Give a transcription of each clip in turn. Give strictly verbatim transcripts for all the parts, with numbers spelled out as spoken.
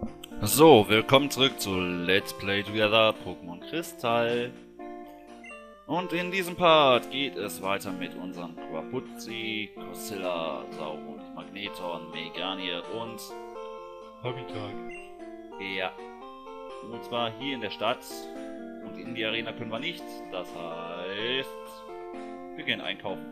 So, willkommen zurück zu Let's Play Together Pokémon Kristall. Und in diesem Part geht es weiter mit unseren Quapuzzi, Cosilla, Sauron, Magneton, Meganier und Habitat. ja. Und zwar hier in der Stadt. Und in die Arena können wir nicht. Das heißt, wir gehen einkaufen.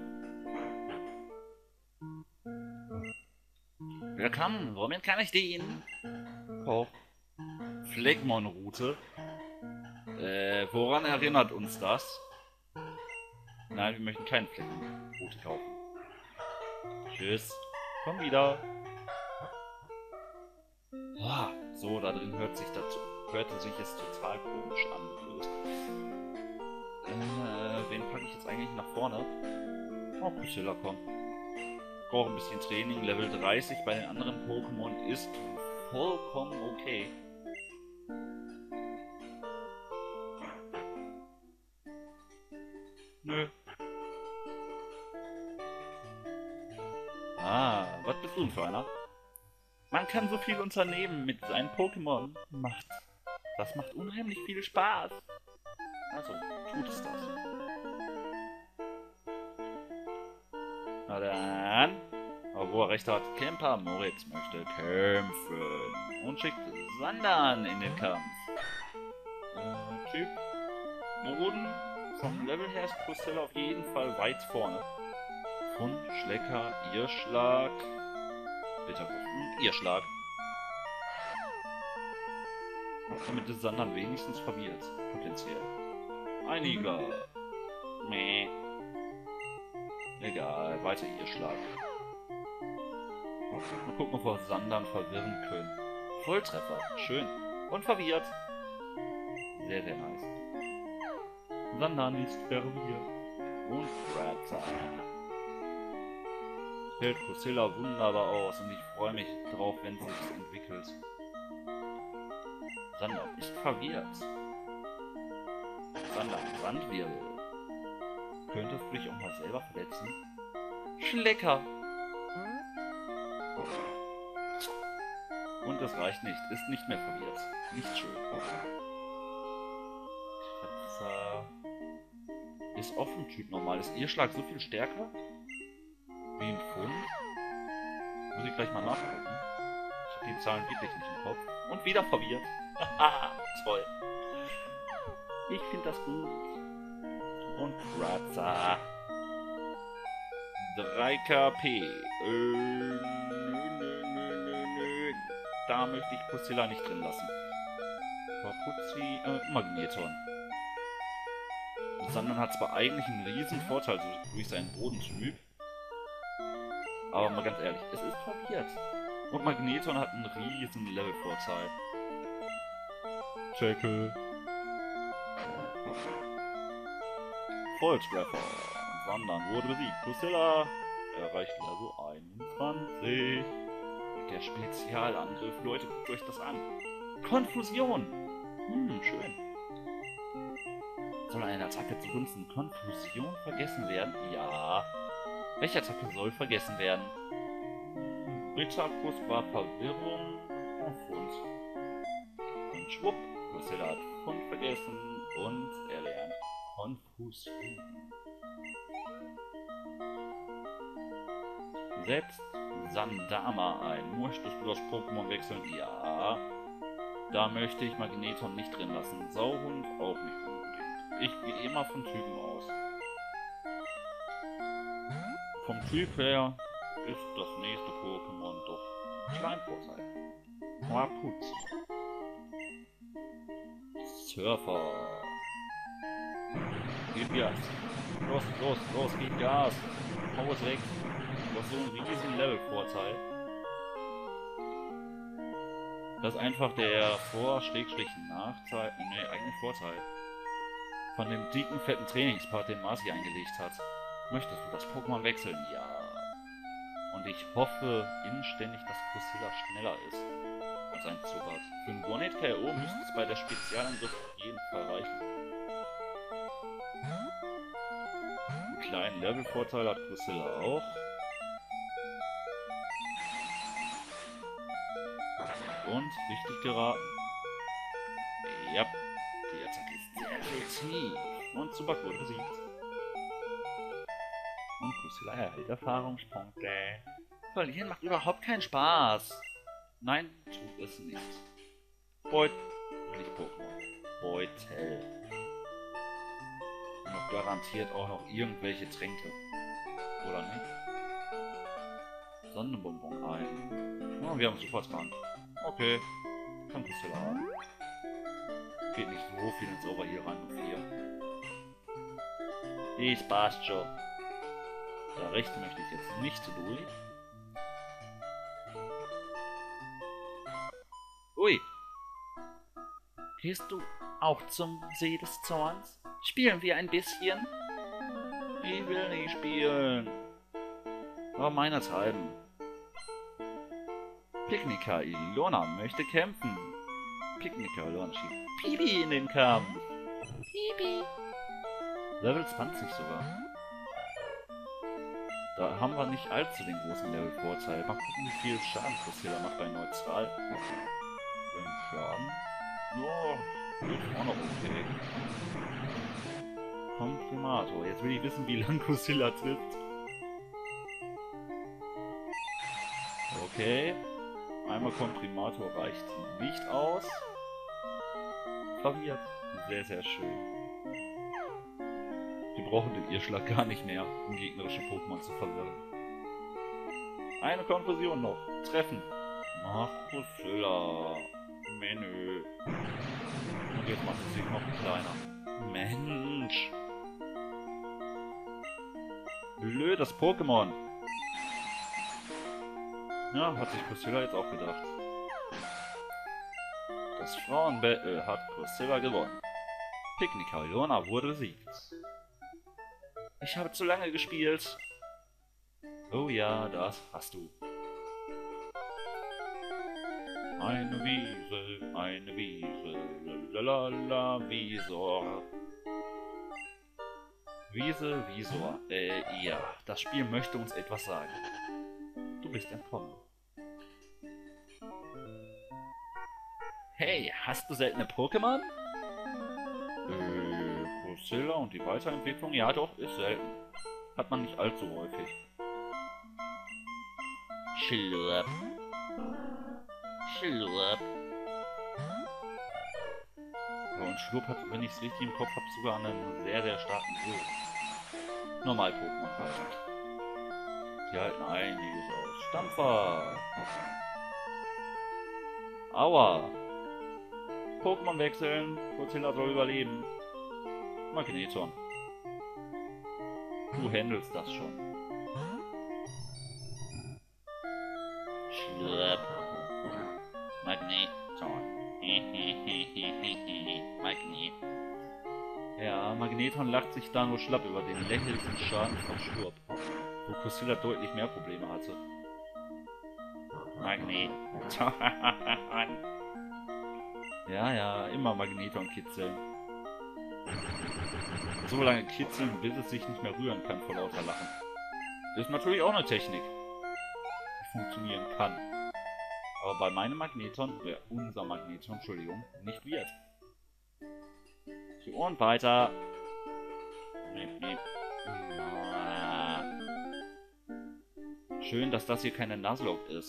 Willkommen, womit kann ich dienen? Oh. Phlegmon-Route. Äh, woran erinnert uns das? Nein, wir möchten keine Phlegmon-Route kaufen. Tschüss. Komm wieder. Ah, so, da drin hört sich dazu, hörte sich es total komisch an. Blöd. Äh, wen packe ich jetzt eigentlich nach vorne? Oh, Priscilla, komm. Brauche ein bisschen Training. Level dreißig bei den anderen Pokémon ist vollkommen okay. Nö. Ah, was bist du denn für einer? Man kann so viel unternehmen mit seinen Pokémon. Macht. Das macht unheimlich viel Spaß. Also, tut es das. Na dann. Aber wo er recht hat, Camper Moritz möchte kämpfen und schickt Sandan in den Kampf. Äh, Typ Boden. Vom Level her ist Priscilla auf jeden Fall weit vorne. Von Schlecker, Irrschlag, Bitterwurf und Irrschlag. Damit ist Sandan wenigstens verwirrt. Potenziell. Einiger. Meh. Egal, weiter Irrschlag. Mal gucken, ob wir Sandan verwirren können. Volltreffer, schön. Und verwirrt. Sehr, sehr nice. Sandan ist verwirrt. Und Ratzer. Hält Priscilla wunderbar aus und ich freue mich drauf, wenn sie sich entwickelt. Sandan ist verwirrt. Sandan, Sandwirbel. Könntest du dich auch mal selber verletzen? Schlecker! Und das reicht nicht. Ist nicht mehr verwirrt. Nicht schön. Kratzer. Ist offen Typ normal. Ist Irrschlag so viel stärker? Wie ein Pfund? Muss ich gleich mal nachgucken. Ich habe die Zahlen wirklich nicht im Kopf. Und wieder verwirrt. Haha, toll. Ich finde das gut. Und Kratzer. drei K P. Äh, nö, nö, nö, nö, nö. Da möchte ich Priscilla nicht drin lassen. Quapuzzi, äh, Magneton. Sandan hat zwar eigentlich einen riesen Vorteil durch seinen Bodentyp. Aber mal ganz ehrlich, es ist verwirrt. Und Magneton hat einen riesen Levelvorteil. Tackle. Volltreffer. Sandan wurde besiegt. Priscilla erreicht Level einundzwanzig. Und der Spezialangriff, Leute, guckt euch das an. Konfusion. Hm, schön. Soll eine Attacke zugunsten Konfusion vergessen werden? Ja. Welche Attacke soll vergessen werden? Ritterkuss war Verwirrung. Und Und schwupp. Priscilla hat Fund vergessen und er lernt Konfusion. Setzt Sandama ein. Möchtest du das Pokémon wechseln? Ja. Da möchte ich Magneton nicht drin lassen. Sauhund auch nicht unbedingt. Ich gehe immer von Typen aus. Vom Typ her ist das nächste Pokémon doch Kleinvorteil. Quapuzzi. Surfer. Gib Gas. Los, los, los, gib Gas. Hau es weg. Du hast so einen riesen Level-Vorteil. Das ist einfach der Vor-Nachteil, ne, eigentlich Vorteil von dem dicken, fetten Trainingspart, den Marci eingelegt hat. Möchtest du das Pokémon wechseln? Ja. Und ich hoffe inständig, dass Priscilla schneller ist als ein Zubat. Für einen One-Hit K O müsste es bei der Spezialangriff auf jeden Fall reichen. Einen kleinen Levelvorteil hat Priscilla auch. Und, richtig geraten. Ja, die Attacke ist sehr effektiv. Und Zubat wurde besiegt. Und Kusila erhält Erfahrungspunkte. Verlieren macht überhaupt keinen Spaß. Nein, tut es nicht. Beut... nicht Pokémon. Beutel. Und garantiert auch noch irgendwelche Tränke. Oder nicht? Sonnenbonbon ein. Oh, wir haben Supertrank. Okay. Kann Kusila haben. Geht nicht so viel ins Over hier rein. vier. Ich passt schon. Der rechte möchte ich jetzt nicht durch. Ui. Gehst du auch zum See des Zorns? Spielen wir ein bisschen? Ich will nicht spielen. Aber meinethalben. Picknicker Ilona möchte kämpfen. Picknicker Ilona schiebt Pipi in den Kampf. Pipi. Level zwanzig sogar. Da haben wir nicht allzu den großen Level-Vorteil. Mal gucken, wie viel Schaden Kusila macht bei Neutral. Den Schaden. Ja, ist auch noch okay. Komprimator. Jetzt will ich wissen, wie lang Kusila trifft. Okay. Einmal Komprimator reicht nicht aus. Verwirrt. Sehr, sehr schön. Wir brauchen den Irrschlag gar nicht mehr, um gegnerische Pokémon zu verwirren. Eine Konfusion noch. Treffen. Ach, Kusila. Menü. Und jetzt macht es sich noch kleiner. Mensch. Blödes Pokémon. Ja, hat sich Kusila jetzt auch gedacht. Das Frauenbattle hat Kusila gewonnen. Picknicker Ilona wurde besiegt. Ich habe zu lange gespielt. Oh ja, das hast du. Eine Wiese, eine Wiese, lalala, Wiesor. Wiese, Wiesor. Äh, ja, das Spiel möchte uns etwas sagen. Du bist entkommen. Hey, hast du seltene Pokémon? Äh, Kusila und die Weiterentwicklung? Ja doch, ist selten. Hat man nicht allzu häufig. Schlurp. Schlurp. Ja, und Schlurp hat, wenn ich es richtig im Kopf habe, sogar einen sehr, sehr starken Wirt. Normal-Pokémon halt. Die halten einiges aus. Stampfer. Aua. Pokémon wechseln. Kusila soll überleben. Magneton. Du handelst das schon. Schlurp. Magneton. Magnet. Ja, Magneton lacht sich da nur schlapp über den lächerlichen Schaden von Schlurp, wo Kusila deutlich mehr Probleme hatte. Magneton. Ja, ja, immer Magneton kitzeln. So lange kitzeln, bis es sich nicht mehr rühren kann vor lauter Lachen. Ist natürlich auch eine Technik, die funktionieren kann. Aber bei meinem Magneton, äh, unser Magneton, Entschuldigung, nicht wird. So, und weiter. Schön, dass das hier keine Nuzlocke ist.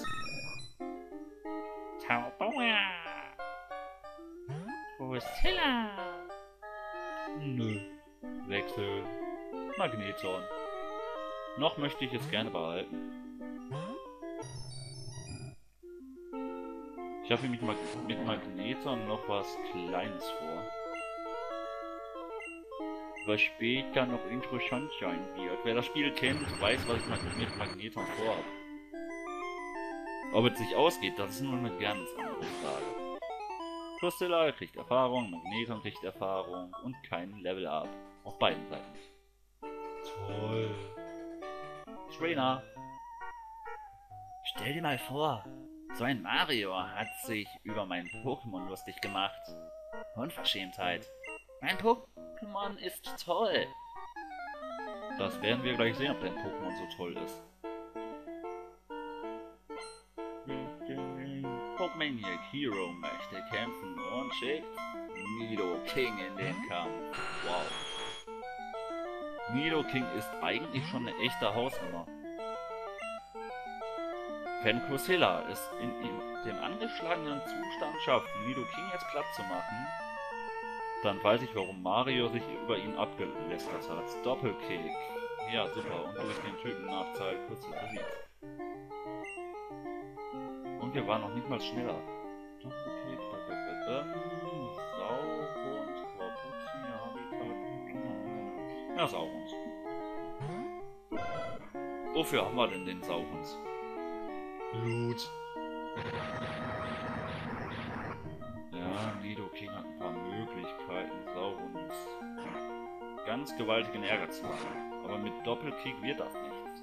Tauboa! Kusila! Nö. Wechsel. Magneton. Noch möchte ich es gerne behalten. Ich habe mit, Mag mit Magneton noch was Kleines vor. Was später noch interessant sein wird. Wer das Spiel kennt, weiß, was ich mit Magneton vorhabe. Ob es sich ausgeht, das ist nur eine ganz andere Frage. Kusila kriegt Erfahrung, Magneton kriegt Erfahrung und kein Level-Up. Auf beiden Seiten. Toll. Trainer. Stell dir mal vor, so ein Mario hat sich über mein Pokémon lustig gemacht. Unverschämtheit. Mein Pokémon ist toll. Das werden wir gleich sehen, ob dein Pokémon so toll ist. Pokémaniac, Hero möchte kämpfen und schickt Nidoking in den Kampf. Wow. Nidoking ist eigentlich schon eine echte Hausnummer. Wenn Cosilla es in, in dem angeschlagenen Zustand schafft, Nidoking jetzt platt zu machen, dann weiß ich, warum Mario sich über ihn abgelästert hat. Doppelkick. Ja, super. Und durch den Typennachteil Cosilla besiegt. Und wir waren noch nicht mal schneller. Doppelkick, Doppelkick, ähm, Sauhund, Kapuzi, Habitat. Ja, Sauhund. Wofür haben wir denn den Sauhund? Blut. Ja, Nidoking hat ein paar Möglichkeiten, Sauhunds ganz gewaltigen Ärger zu machen. Aber mit Doppelkick wird das nichts.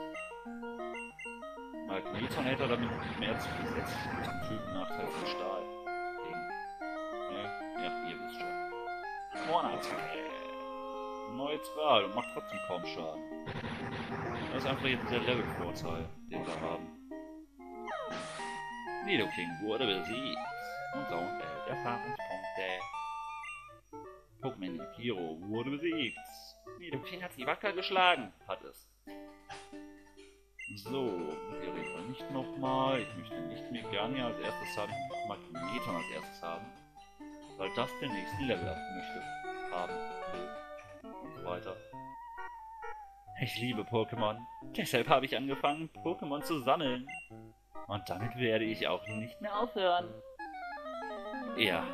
Magneton hätte er damit mehr zugesetzt durch den Typennachteil von Stahl. Ja, ja, ihr wisst schon. Monatsattacke. Neutral und macht trotzdem kaum Schaden. Das ist einfach jetzt der Levelvorteil, den wir haben. Nidoking wurde besiegt. Und Sauhund erhält Erfahrungspunkte. Pokémon Hero wurde besiegt. Nidoking hat sie wacker geschlagen. Hat es. So, wir reden nicht nochmal. Ich möchte nicht Meganium als erstes haben. Ich möchte Magneton als erstes haben. Weil das den nächsten Level up möchte. Haben. Will. Und so weiter. Ich liebe Pokémon. Deshalb habe ich angefangen, Pokémon zu sammeln. Und damit werde ich auch nicht mehr aufhören. Ja.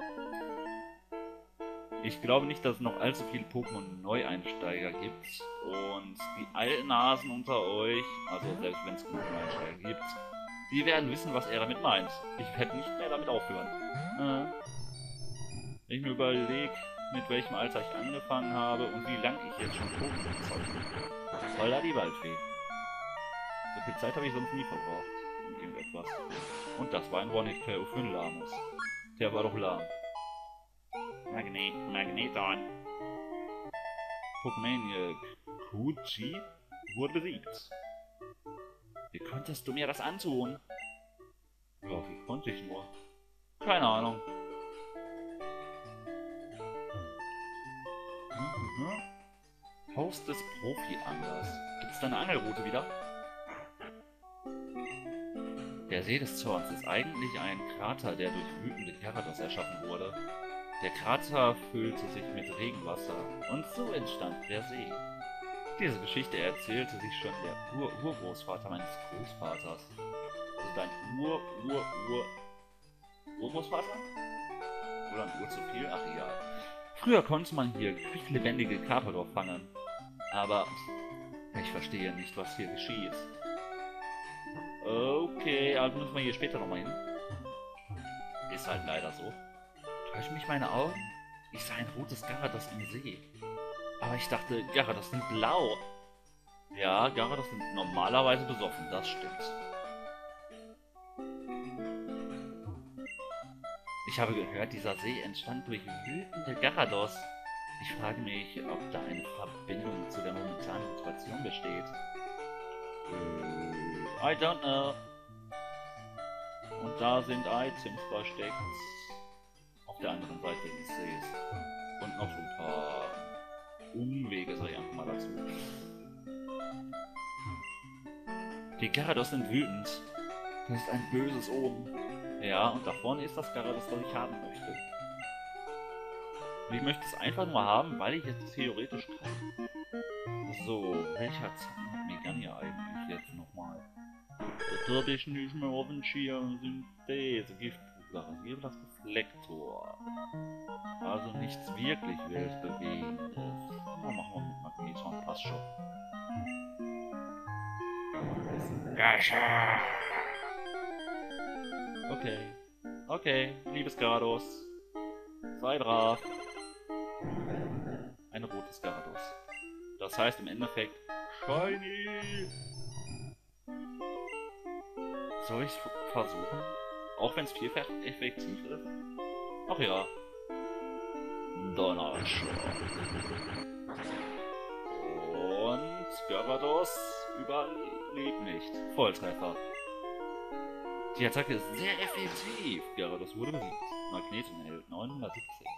Ich glaube nicht, dass es noch allzu viele Pokémon-Neueinsteiger gibt. Und die alten Nasen unter euch, also selbst wenn es genug Neueinsteiger gibt, die werden wissen, was er damit meint. Ich werde nicht mehr damit aufhören. Äh, wenn ich mir überlege, mit welchem Alter ich angefangen habe und wie lange ich jetzt schon Pokémon zocke. Holla die Waldfee. So viel Zeit habe ich sonst nie verbraucht. In irgendetwas. Und das war ein One-Hit-K O für einen Lamus. Der war doch lahm. Magnet, Magneton. Pokémaniac Kuchi wurde besiegt. Wie konntest du mir das antun? Ja, wie konnte ich nur? Keine Ahnung. Mhm. Haus des Profi-Anglers. Gibt's da eine Angelroute wieder? Der See des Zorns ist eigentlich ein Krater, der durch wütende Gyarados erschaffen wurde. Der Krater füllte sich mit Regenwasser und so entstand der See. Diese Geschichte erzählte sich schon der Ur-Urgroßvater meines Großvaters. Also dein Ur-Ur-Ur-Urgroßvater? Oder ein Ur zu viel? Ach egal. Früher konnte man hier quicklebendige Carpador fangen. Aber ich verstehe nicht, was hier geschieht. Okay, also müssen wir hier später nochmal hin. Ist halt leider so. Täuschen mich meine Augen? Ich sah ein rotes Gyarados im See. Aber ich dachte, Gyarados sind blau. Ja, Gyarados sind normalerweise besoffen, das stimmt. Ich habe gehört, dieser See entstand durch wütende Gyarados. Ich frage mich, ob da eine Verbindung zu der momentanen Situation besteht. I don't know. Und da sind Items versteckt. Auf der anderen Seite des Sees. Und noch so ein paar Umwege, sag ich einfach mal dazu. Die Gyarados sind wütend. Das ist ein böses Omen. Ja, und da vorne ist das Gyarados, das ich haben möchte. Und ich möchte es einfach nur haben, weil ich jetzt theoretisch kann. So, welcher Zahn hat Meganium eigentlich jetzt nochmal? Das habe ich nicht mehr auf dem Schirm. Synthese, Giftpulver, gebe das Reflektor. Also nichts wirklich weltbewegendes. Na, machen wir mit Magneton, passt schon. Okay. Okay, liebes Gyarados. Sei brav. Ein rotes Gyarados. Das heißt im Endeffekt Shiny. Soll ich es versuchen? Auch wenn es vielfach effektiv ist? Ach ja. Donnerschlag. Und Gyarados überlebt nicht. Volltreffer. Die Attacke ist sehr effektiv. Gyarados wurde besiegt. Magneton hält neunhundertsiebzig.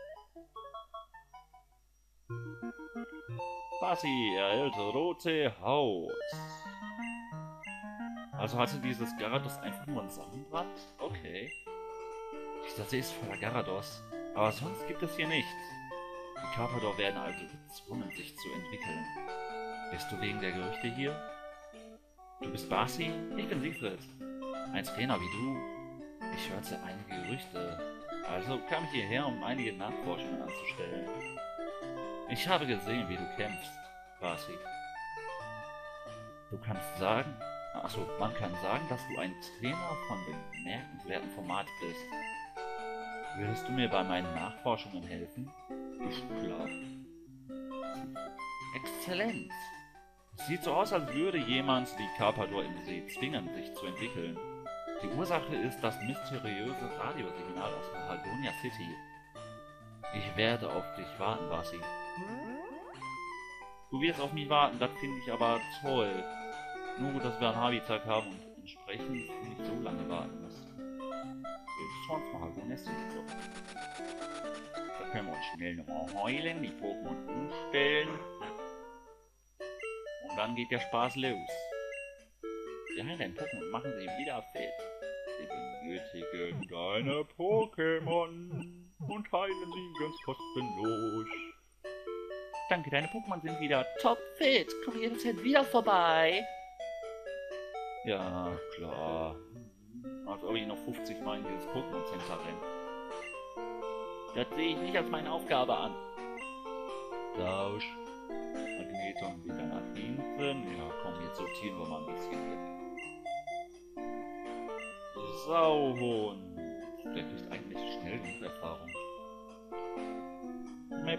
Bassi erhält rote Haut. Also hatte dieses Gyarados einfach nur einen Sonnenbrand? Okay. Dieser See ist voller Gyarados. Aber sonst gibt es hier nichts. Die Carpador werden also gezwungen, sich zu entwickeln. Bist du wegen der Gerüchte hier? Du bist Bassi? Ich bin Siegfried. Ein Trainer wie du. Ich hörte einige Gerüchte. Also kam ich hierher, um einige Nachforschungen anzustellen. Ich habe gesehen, wie du kämpfst, Bassi. Du kannst sagen... Achso, man kann sagen, dass du ein Trainer von bemerkenswertem Format bist. Würdest du mir bei meinen Nachforschungen helfen? Ich glaube. Exzellenz! Es sieht so aus, als würde jemand die Carpador im See zwingen, sich zu entwickeln. Die Ursache ist das mysteriöse Radiosignal aus Mahagonia City. Ich werde auf dich warten, Bassi. Du wirst auf mich warten, das finde ich aber toll. Nur gut, dass wir einen Habitat haben und entsprechend nicht so lange warten müssen. Wir schauen uns mal Mahagonia City. Da können wir uns schnell nochmal heulen, die Pokémon umstellen. Und dann geht der Spaß los. Die heilenden Pokémon machen sie wieder fit. Sie benötigen deine Pokémon und heilen sie ganz kostenlos. Danke, deine Pokémon sind wieder top fit. Komm jederzeit wieder vorbei. Ja, klar. Als ob ich noch fünfzig Mal in dieses Pokémon-Center renne. Das sehe ich nicht als meine Aufgabe an. Tausch. Magneton wieder nach hinten. Ja, komm, jetzt sortieren wir mal ein bisschen hier. Sauhund. Der kriegt eigentlich schnell genug Erfahrung. Map.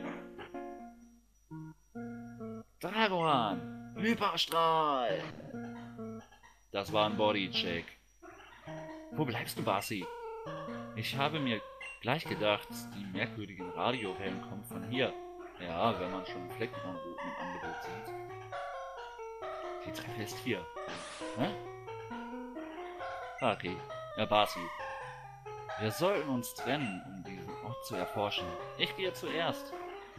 Dragoran. Hyperstrahl. Das war ein Bodycheck. Wo bleibst du, Bassi? Ich habe mir gleich gedacht, die merkwürdigen Radiowellen kommen von hier. Ja, wenn man schon Fleckenrouten im Angebot sieht. Die Treppe ist hier. Hä? Okay, ja, Bassi. Wir sollten uns trennen, um diesen Ort zu erforschen. Ich gehe zuerst.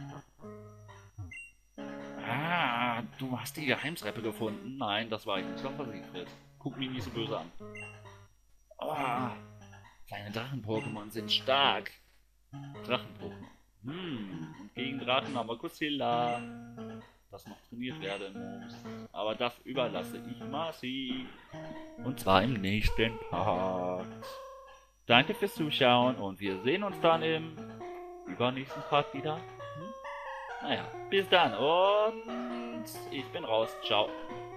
Ah, du hast die Geheimtreppe gefunden. Nein, das war ich nicht. Das war Siegfried. Guck mich nicht so böse an. Oh, seine Drachen-Pokémon sind stark. Drachen-Pokémon. Hm, und gegen Drachen haben wir Godzilla, das noch trainiert werden muss. Aber das überlasse ich Marci. Und zwar im nächsten Part. Danke fürs Zuschauen und wir sehen uns dann im übernächsten Part wieder. Hm? Naja, bis dann und ich bin raus. Ciao.